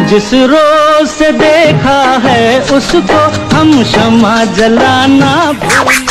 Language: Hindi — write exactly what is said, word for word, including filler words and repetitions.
जिस रोज से देखा है उसको हम शम्मा जलाना भूल